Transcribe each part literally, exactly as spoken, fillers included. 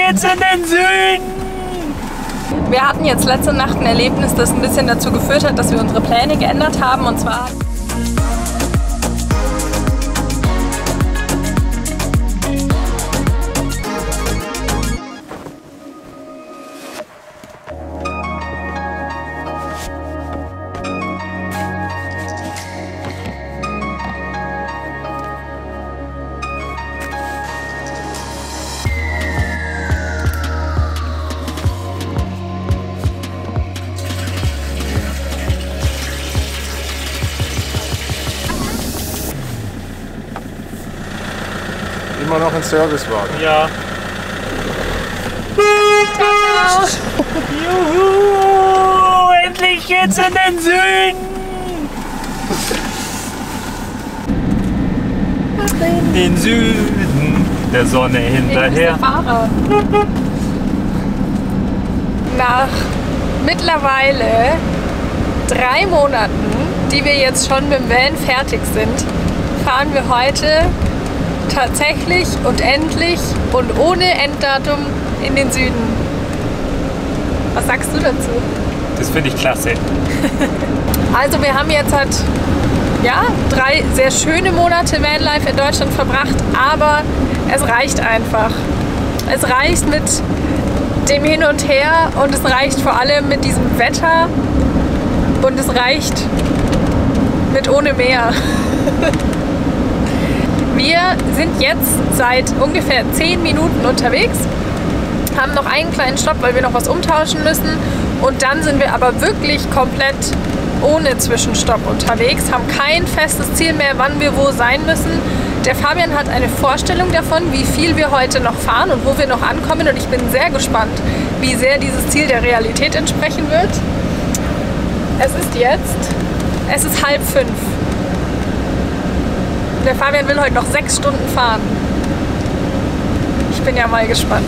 geht's in den Süden! Wir hatten jetzt letzte Nacht ein Erlebnis, das ein bisschen dazu geführt hat, dass wir unsere Pläne geändert haben. Und zwar immer noch ein Servicewagen. Ja. Ciao. Juhu! Endlich geht's in den Süden! Den Süden der Sonne hinterher. Fahrer. Nach mittlerweile drei Monaten, die wir jetzt schon mit dem Van fertig sind, fahren wir heute tatsächlich und endlich und ohne Enddatum in den Süden. Was sagst du dazu? Das finde ich klasse. Also wir haben jetzt halt, ja, drei sehr schöne Monate Vanlife in Deutschland verbracht, aber es reicht einfach. Es reicht mit dem Hin und Her und es reicht vor allem mit diesem Wetter und es reicht mit ohne Meer. Wir sind jetzt seit ungefähr zehn Minuten unterwegs, haben noch einen kleinen Stopp, weil wir noch was umtauschen müssen und dann sind wir aber wirklich komplett ohne Zwischenstopp unterwegs, haben kein festes Ziel mehr, wann wir wo sein müssen. Der Fabian hat eine Vorstellung davon, wie viel wir heute noch fahren und wo wir noch ankommen und ich bin sehr gespannt, wie sehr dieses Ziel der Realität entsprechen wird. Es ist jetzt, es ist halb fünf. Der Fabian will heute noch sechs Stunden fahren. Ich bin ja mal gespannt.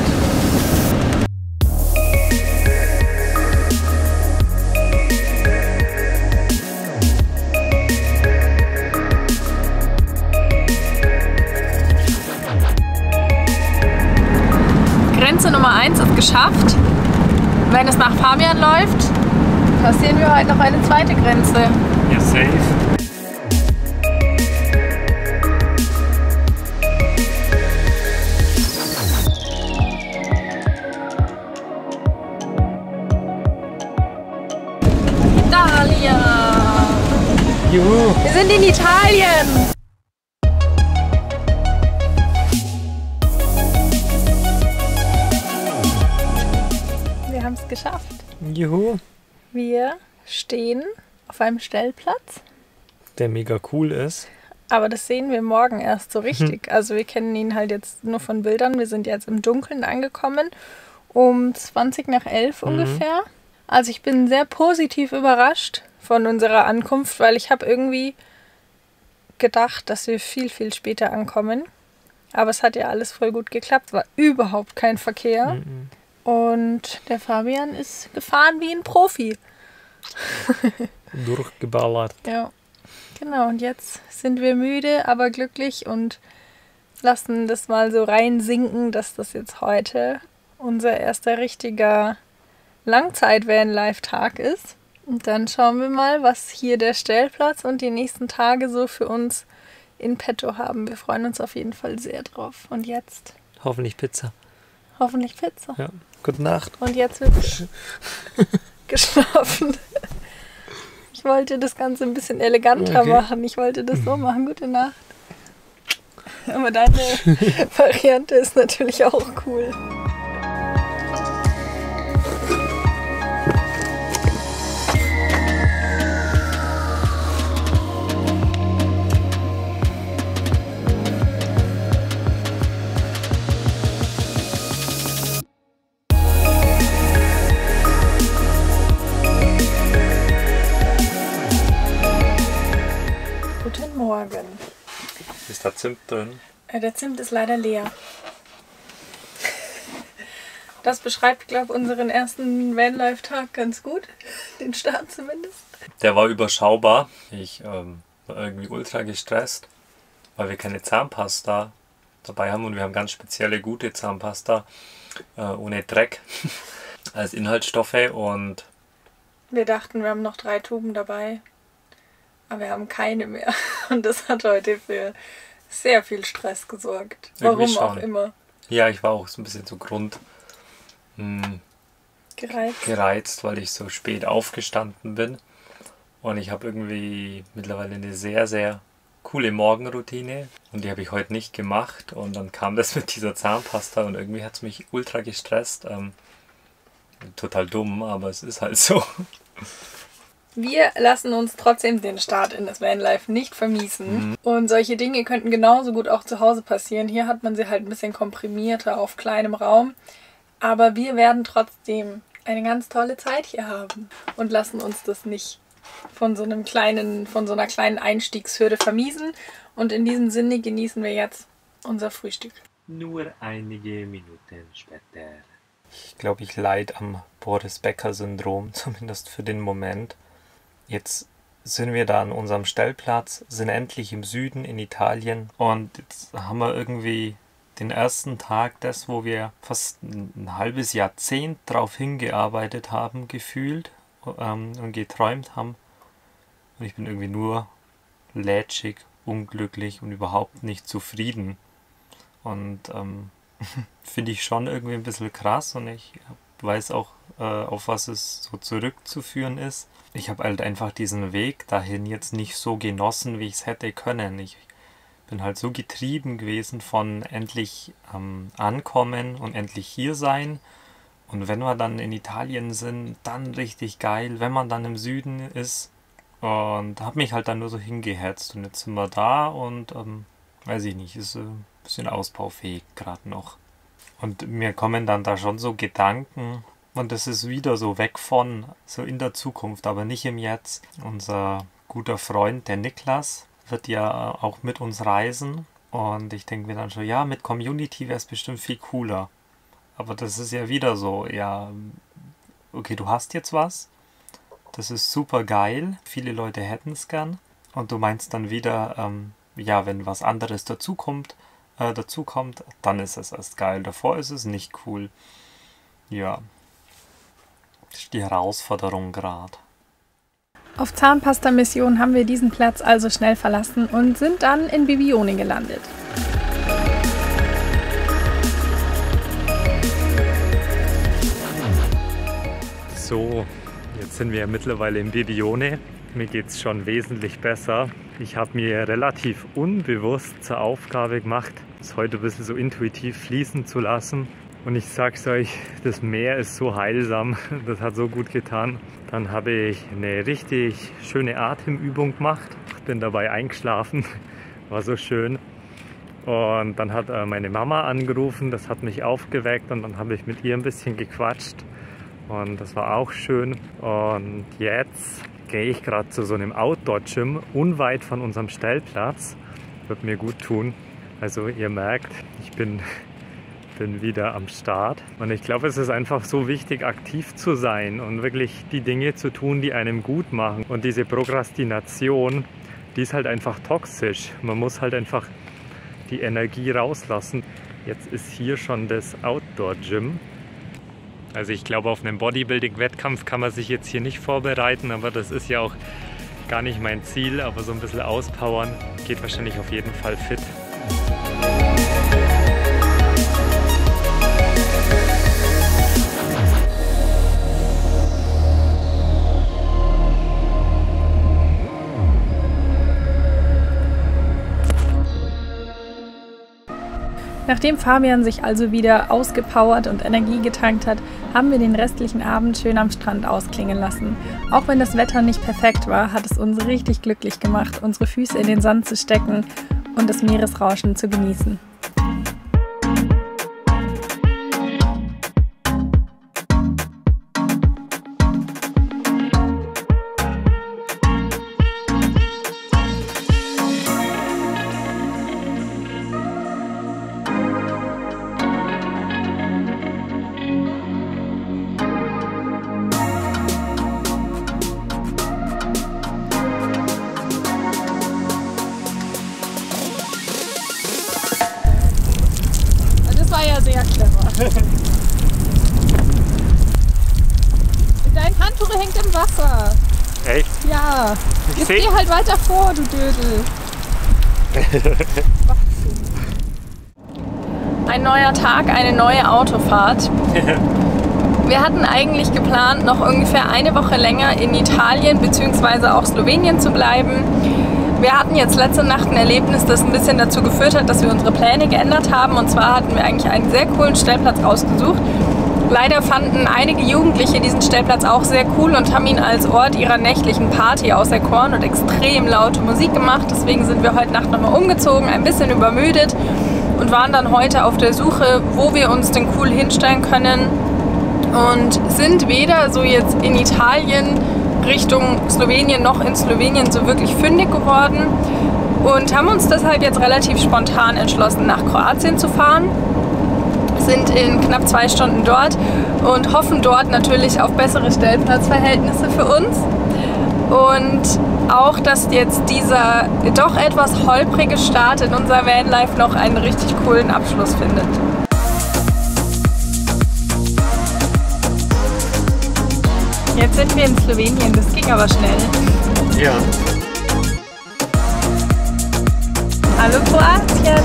Grenze Nummer eins ist geschafft. Wenn es nach Fabian läuft, passieren wir heute noch eine zweite Grenze. Ja, safe. Juhu. Wir sind in Italien! Wir haben es geschafft. Juhu. Wir stehen auf einem Stellplatz. Der mega cool ist. Aber das sehen wir morgen erst so richtig. Also wir kennen ihn halt jetzt nur von Bildern. Wir sind jetzt im Dunkeln angekommen. Um zwanzig nach elf Mhm. ungefähr. Also ich bin sehr positiv überrascht von unserer Ankunft, weil ich habe irgendwie gedacht, dass wir viel, viel später ankommen. Aber es hat ja alles voll gut geklappt, war überhaupt kein Verkehr. Mhm. Und der Fabian ist gefahren wie ein Profi. Durchgeballert. Ja, genau. Und jetzt sind wir müde, aber glücklich und lassen das mal so reinsinken, dass das jetzt heute unser erster richtiger Langzeit-Van-Life-Tag ist. Und dann schauen wir mal, was hier der Stellplatz und die nächsten Tage so für uns in petto haben. Wir freuen uns auf jeden Fall sehr drauf. Und jetzt Hoffentlich Pizza. hoffentlich Pizza. Ja. Gute Nacht. Und jetzt wird geschlafen. Ich wollte das Ganze ein bisschen eleganter Okay. machen. Ich wollte das so machen. Gute Nacht. Aber deine Variante ist natürlich auch cool. Guten Morgen. Ist da Zimt drin? Äh, Der Zimt ist leider leer. Das beschreibt, glaube ich, unseren ersten Vanlife-Tag ganz gut. Den Start zumindest. Der war überschaubar. Ich ähm, war irgendwie ultra gestresst, weil wir keine Zahnpasta dabei haben und wir haben ganz spezielle gute Zahnpasta äh, ohne Dreck als Inhaltsstoffe und wir dachten, wir haben noch drei Tuben dabei, aber wir haben keine mehr und das hat heute für sehr viel Stress gesorgt. Warum auch immer. Ja, ich war auch so ein bisschen so Grund mh, gereizt. gereizt, weil ich so spät aufgestanden bin und ich habe irgendwie mittlerweile eine sehr, sehr coole Morgenroutine und die habe ich heute nicht gemacht und dann kam das mit dieser Zahnpasta und irgendwie hat es mich ultra gestresst. Ähm, total dumm, aber es ist halt so. Wir lassen uns trotzdem den Start in das Vanlife nicht vermiesen. Mhm. Und solche Dinge könnten genauso gut auch zu Hause passieren. Hier hat man sie halt ein bisschen komprimierter auf kleinem Raum. Aber wir werden trotzdem eine ganz tolle Zeit hier haben und lassen uns das nicht von so einem kleinen, von so einer kleinen Einstiegshürde vermiesen. Und in diesem Sinne genießen wir jetzt unser Frühstück. Nur einige Minuten später. Ich glaube, ich leide am Boris-Becker-Syndrom, zumindest für den Moment. Jetzt sind wir da an unserem Stellplatz, sind endlich im Süden in Italien und jetzt haben wir irgendwie den ersten Tag, das, wo wir fast ein halbes Jahrzehnt drauf hingearbeitet haben, gefühlt ähm, und geträumt haben. Und ich bin irgendwie nur lätschig, unglücklich und überhaupt nicht zufrieden. Und ähm, finde ich schon irgendwie ein bisschen krass und ich weiß auch, äh, auf was es so zurückzuführen ist. Ich habe halt einfach diesen Weg dahin jetzt nicht so genossen, wie ich es hätte können. Ich bin halt so getrieben gewesen von endlich ähm, ankommen und endlich hier sein. Und wenn wir dann in Italien sind, dann richtig geil, wenn man dann im Süden ist. Und habe mich halt dann nur so hingehetzt. Und jetzt sind wir da und, ähm, weiß ich nicht, ist äh, ein bisschen ausbaufähig gerade noch. Und mir kommen dann da schon so Gedanken, und das ist wieder so weg von, so in der Zukunft, aber nicht im Jetzt. Unser guter Freund, der Niklas, wird ja auch mit uns reisen. Und ich denke mir dann schon, ja, mit Community wäre es bestimmt viel cooler. Aber das ist ja wieder so, ja, okay, du hast jetzt was. Das ist super geil. Viele Leute hätten es gern. Und du meinst dann wieder, ähm, ja, wenn was anderes dazukommt, äh, dazukommt, dann ist es erst geil. Davor ist es nicht cool. Ja. Das ist die Herausforderung gerade. Auf Zahnpasta-Mission haben wir diesen Platz also schnell verlassen und sind dann in Bibione gelandet. So, jetzt sind wir ja mittlerweile in Bibione. Mir geht es schon wesentlich besser. Ich habe mir relativ unbewusst zur Aufgabe gemacht, es heute ein bisschen so intuitiv fließen zu lassen. Und ich sag's euch, das Meer ist so heilsam, das hat so gut getan. Dann habe ich eine richtig schöne Atemübung gemacht, bin dabei eingeschlafen, war so schön. Und dann hat meine Mama angerufen, das hat mich aufgeweckt und dann habe ich mit ihr ein bisschen gequatscht. Und das war auch schön. Und jetzt gehe ich gerade zu so einem Outdoor-Gym, unweit von unserem Stellplatz. Wird mir gut tun. Also ihr merkt, ich bin... bin wieder am Start. Und ich glaube, es ist einfach so wichtig, aktiv zu sein und wirklich die Dinge zu tun, die einem gut machen. Und diese Prokrastination, die ist halt einfach toxisch. Man muss halt einfach die Energie rauslassen. Jetzt ist hier schon das Outdoor-Gym. Also ich glaube, auf einen Bodybuilding-Wettkampf kann man sich jetzt hier nicht vorbereiten, aber das ist ja auch gar nicht mein Ziel. Aber so ein bisschen auspowern geht wahrscheinlich auf jeden Fall fit. Nachdem Fabian sich also wieder ausgepowert und Energie getankt hat, haben wir den restlichen Abend schön am Strand ausklingen lassen. Auch wenn das Wetter nicht perfekt war, hat es uns richtig glücklich gemacht, unsere Füße in den Sand zu stecken und das Meeresrauschen zu genießen. Dein Handtuch hängt im Wasser. Echt? Ja. Ich Jetzt geh halt weiter vor, du Dödel. Ein neuer Tag, eine neue Autofahrt. Wir hatten eigentlich geplant, noch ungefähr eine Woche länger in Italien bzw. auch Slowenien zu bleiben. Wir hatten jetzt letzte Nacht ein Erlebnis, das ein bisschen dazu geführt hat, dass wir unsere Pläne geändert haben. Und zwar hatten wir eigentlich einen sehr coolen Stellplatz rausgesucht. Leider fanden einige Jugendliche diesen Stellplatz auch sehr cool und haben ihn als Ort ihrer nächtlichen Party auserkoren und extrem laute Musik gemacht. Deswegen sind wir heute Nacht nochmal umgezogen, ein bisschen übermüdet und waren dann heute auf der Suche, wo wir uns denn cool hinstellen können. Und sind weder so jetzt in Italien Richtung Slowenien noch in Slowenien so wirklich fündig geworden. Und haben uns deshalb jetzt relativ spontan entschlossen, nach Kroatien zu fahren. Sind in knapp zwei Stunden dort und hoffen dort natürlich auf bessere Stellplatzverhältnisse für uns. Und auch, dass jetzt dieser doch etwas holprige Start in unser Vanlife noch einen richtig coolen Abschluss findet. Jetzt sind wir in Slowenien, das ging aber schnell. Ja. Hallo Kroatien!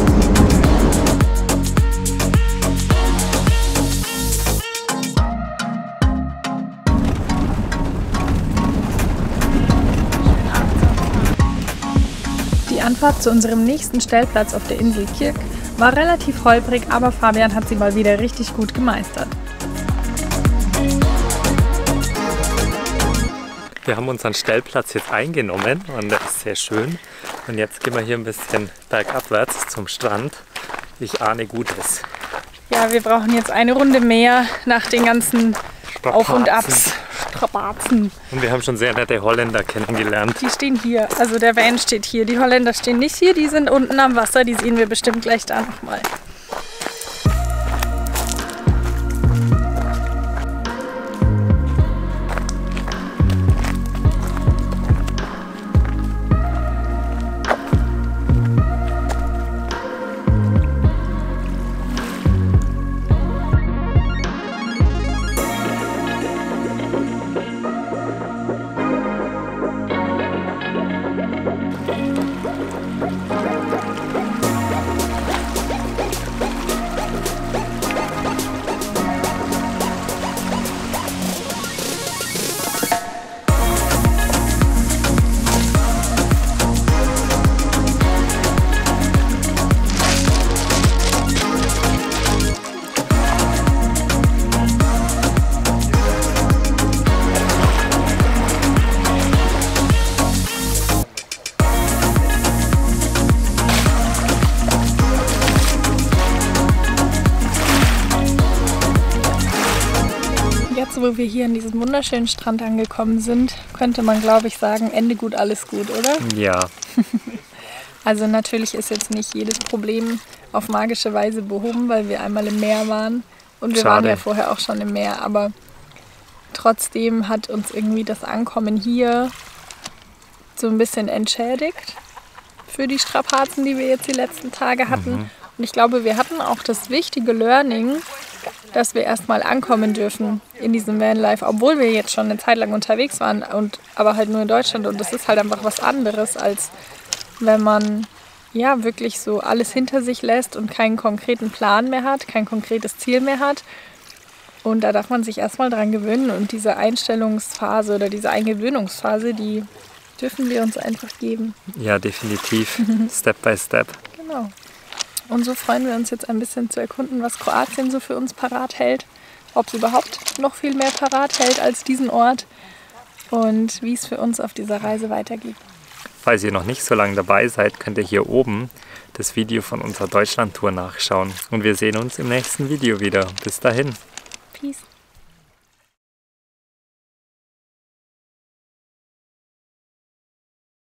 Die Anfahrt zu unserem nächsten Stellplatz auf der Insel Kirk war relativ holprig, aber Fabian hat sie mal wieder richtig gut gemeistert. Wir haben unseren Stellplatz jetzt eingenommen und der ist sehr schön. Und jetzt gehen wir hier ein bisschen bergabwärts zum Strand. Ich ahne Gutes. Ja, wir brauchen jetzt eine Runde mehr nach den ganzen Auf- und Abs. Strapazen. Und wir haben schon sehr nette Holländer kennengelernt. Die stehen hier, also der Van steht hier. Die Holländer stehen nicht hier, die sind unten am Wasser. Die sehen wir bestimmt gleich da nochmal. Jetzt, wo wir hier an diesem wunderschönen Strand angekommen sind, könnte man, glaube ich, sagen, Ende gut, alles gut, oder? Ja. Also natürlich ist jetzt nicht jedes Problem auf magische Weise behoben, weil wir einmal im Meer waren. Und wir Schade. waren ja vorher auch schon im Meer, aber trotzdem hat uns irgendwie das Ankommen hier so ein bisschen entschädigt für die Strapazen, die wir jetzt die letzten Tage hatten. Mhm. Und ich glaube, wir hatten auch das wichtige Learning, dass wir erstmal ankommen dürfen in diesem Vanlife, obwohl wir jetzt schon eine Zeit lang unterwegs waren, und aber halt nur in Deutschland. Und das ist halt einfach was anderes, als wenn man ja wirklich so alles hinter sich lässt und keinen konkreten Plan mehr hat, kein konkretes Ziel mehr hat. Und da darf man sich erstmal dran gewöhnen. Und diese Einstellungsphase oder diese Eingewöhnungsphase, die dürfen wir uns einfach geben. Ja, definitiv. Step by Step. Genau. Und so freuen wir uns jetzt ein bisschen zu erkunden, was Kroatien so für uns parat hält. Ob es überhaupt noch viel mehr parat hält als diesen Ort. Und wie es für uns auf dieser Reise weitergeht. Falls ihr noch nicht so lange dabei seid, könnt ihr hier oben das Video von unserer Deutschland-Tour nachschauen. Und wir sehen uns im nächsten Video wieder. Bis dahin. Peace.